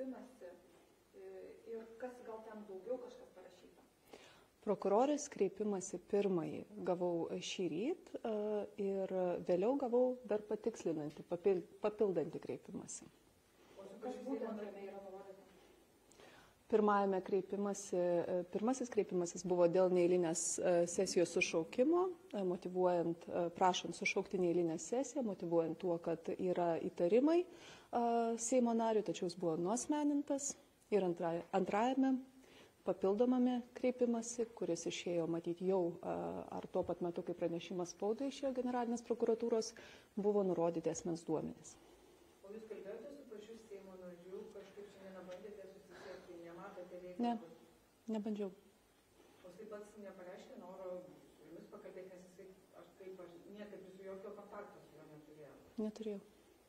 kreipimąsi ir kas gal ten daugiau kažkas parašyta? Prokurorės kreipimąsi pirmąjį gavau šį ryt ir vėliau gavau dar patikslinantį, papildantį kreipimąsi. Kas būtent jame yra nurodyta? Pirmasis kreipimasis buvo dėl neeilinės sesijos sušaukimo, prašant sušaukti neeilinę sesiją, motyvuojant tuo, kad yra įtarimai Seimo narių, tačiau jis buvo nuasmenintas. Ir antrajame papildomame kreipimasi, kuris išėjo matyti jau ar tuo pat metu, kai pranešimas spaudai išėjo generalinės prokuratūros, buvo nurodyti asmens duomenys. O jūs kalbėjote su pačiu Seimo nariu, kažkaip šiandien bandėte susisiekti, nematote reikalų? Ne, nebandžiau. O jisai pats nepareiškė noro su jumis pakalbėti, nes jisai niekaip jūsų jokio kontakto su juo neturėjo? Neturėjau.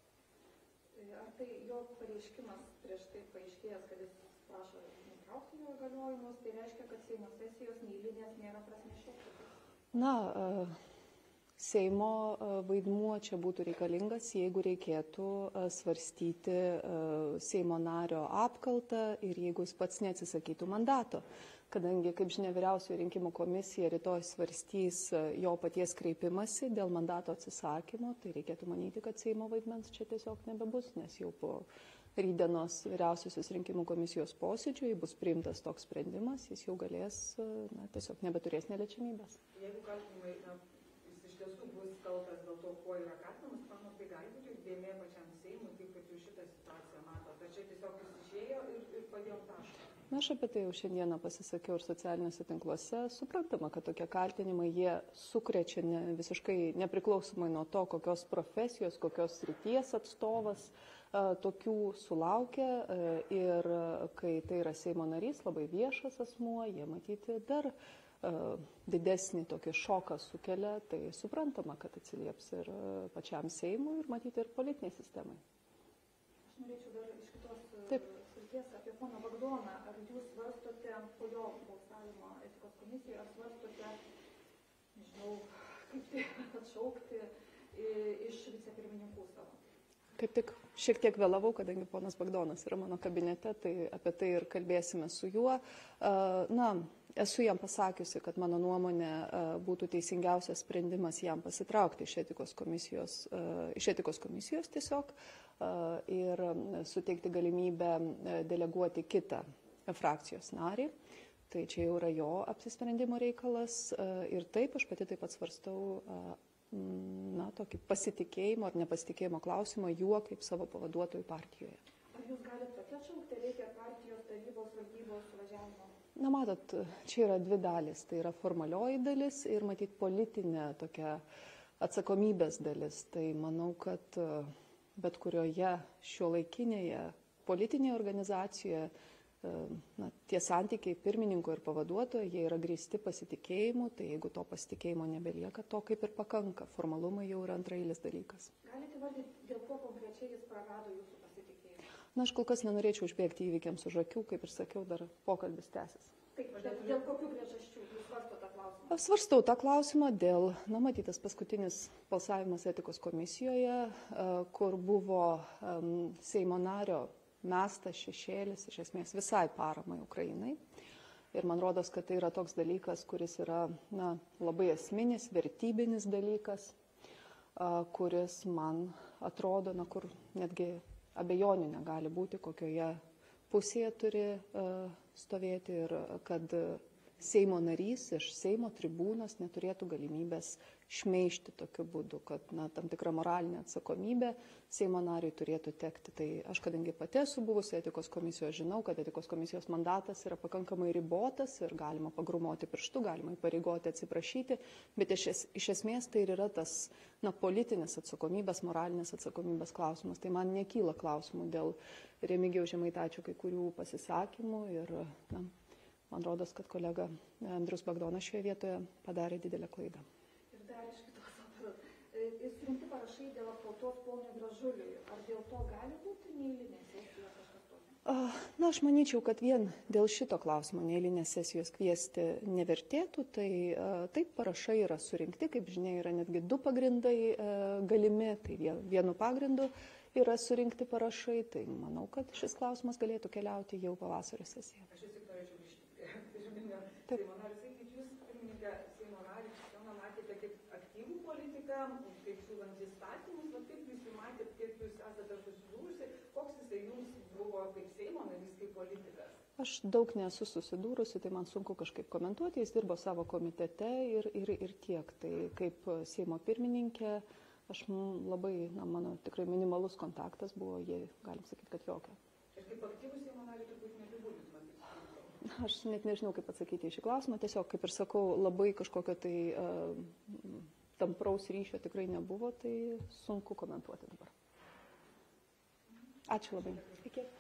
Ar tai jo pareiškimas prieš tai paaiškėjęs, kad jis prašo nutraukti jo įgaliojimus, tai reiškia, kad Seimo sesijos neeilinės nėra prasmės šaukti? Na, Seimo vaidmuo čia būtų reikalingas, jeigu reikėtų svarstyti Seimo nario apkaltą ir jeigu jis pats neatsisakytų mandato. Kadangi, kaip žinia, Vyriausioji rinkimų komisija rytoj svarstys jo paties kreipimąsi dėl mandato atsisakymo, tai reikėtų manyti, kad Seimo vaidmens čia tiesiog nebebus, nes jau po rytdienos Vyriausiosios rinkimų komisijos posėdžio, jei bus priimtas toks sprendimas, jis jau galės, tiesiog nebeturės neliečiamybės. Jeigu kaltinimai, jis iš tiesų bus kaltas dėl to, kuo yra kaltinamas, manau, tai gali būti dėmė pačiam Seimui, kaip kad jūs šitą situaciją matote. Tai čia tiesiog jis išėjo ir padėjo tašką. Na, aš apie tai jau šiandieną pasisakiau ir socialiniuose tinkluose. Suprantama, kad tokie kaltinimai jie sukrečia visiškai nepriklausomai nuo to, kokios profesijos, kokios srities atstovas tokių sulaukia. Ir kai tai yra Seimo narys, labai viešas asmuo, jie matyti dar didesnį tokį šoką sukelia, tai suprantama, kad atsilieps ir pačiam Seimui ir matyti ir politiniai sistemai. Aš norėčiau dar iš kitos srities apie poną Bagdoną. Ar jūs svarstote po jo balsavimo etikos komisijoje, ar svarstote, nežinau, kaip tai atšaukti iš vicepirmininkų savo? Kaip tik šiek tiek vėlavau, kadangi ponas Bagdonas yra mano kabinete, tai apie tai ir kalbėsime su juo. Na, esu jam pasakiusi, kad mano nuomonė būtų teisingiausias sprendimas jam pasitraukti iš etikos komisijos tiesiog ir suteikti galimybę deleguoti kitą frakcijos narį. Tai čia jau yra jo apsisprendimo reikalas ir taip, aš pati taip pat svarstau tokį pasitikėjimo ar nepasitikėjimo klausimą juo kaip savo pavaduotojų partijoje. Ar jūs galite tokia atšaukti, reikia partijos tarybos valdybos suvažiavimo? Na, matot, čia yra dvi dalis. Tai yra formalioji dalis ir matyt politinė tokia atsakomybės dalis. Tai manau, kad bet kurioje šiuolaikinėje politinėje organizacijoje tie santykiai pirmininko ir pavaduotojo, jie yra grįsti pasitikėjimu, tai jeigu to pasitikėjimo nebelieka, to kaip ir pakanka. Formalumai jau yra antrailis dalykas. Galite vardyti, dėl ko konkrečiai jis prarado jūsų pasitikėjimą? Na, aš kol kas nenorėčiau užbėgti įvykiams už akių, kaip ir sakiau, dar pokalbis tęsis. Taip, dėl kokių priežasčių jūs svarsto tą klausimą? Aš svarstau tą klausimą dėl, matytas paskutinis balsavimas etikos komisijoje, kur buvo Seimo nario mestas šešėlis iš esmės visai paramai Ukrainai. Ir man rodos, kad tai yra toks dalykas, kuris yra labai esminis, vertybinis dalykas, kuris man atrodo, kur netgi abejonių negali būti, kokioje pusėje turi stovėti ir kad Seimo narys iš Seimo tribūnos neturėtų galimybės šmeižti tokiu būdu, kad tam tikra moralinė atsakomybė Seimo nariui turėtų tekti. Tai aš, kadangi pati esu buvusi etikos komisijos, žinau, kad etikos komisijos mandatas yra pakankamai ribotas ir galima pagrumoti pirštu, galima įpareigoti atsiprašyti, bet iš esmės tai ir yra tas politinės atsakomybės, moralinės atsakomybės klausimas. Tai man nekyla klausimų dėl Remigijaus Žemaitaičio kai kurių pasisakymų ir man rodos, kad kolega Andrius Bagdonas šioje vietoje padarė didelę klaidą. Ir dar iš kitos operos. Surinkti parašai dėl apkaltos ponui Gražuliui. Ar dėl to gali būti neeilinė sesija kažkas tokio? Na, aš manyčiau, kad vien dėl šito klausimo neeilinės sesijos kviesti nevertėtų. Tai taip, parašai yra surinkti, kaip žinia, yra netgi du pagrindai galimi, tai vienu pagrindu yra surinkti parašai, tai manau, kad šis klausimas galėtų keliauti jau pavasario sesiją. Aš vis tik norėčiau grįžti prie pirminio Seimo nario. Sakykit, jūs, pirmininkė, Seimo narį Kristijoną matėte kaip aktyvų politiką, kaip siūlant įstatymus, bet kaip jūs jį matėt, kiek jūs esate susidūrusi, koks jisai jums buvo kaip Seimo narys, kaip politikas? Aš daug nesu susidūrusi, tai man sunku kažkaip komentuoti, jis dirbo savo komitete ir tiek. Tai kaip Seimo pirmininkė, aš labai, mano tikrai minimalus kontaktas buvo, jie, galim sakyti, kad jokio. Ir kaip aktyvus Seimo narį turbūt neapibūdintumėt? Aš net nežinau, kaip atsakyti į šį klausimą, tiesiog, kaip ir sakau, labai kažkokio tai tampraus ryšio tikrai nebuvo, tai sunku komentuoti dabar. Ačiū labai. Iki.